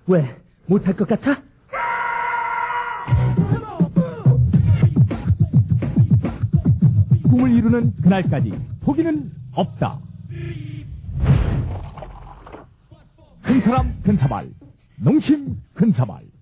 왜? 못할 것 같아? 꿈을 이루는 그날까지 포기는 없다. 큰 사람 큰 사발, 농심 큰 사발.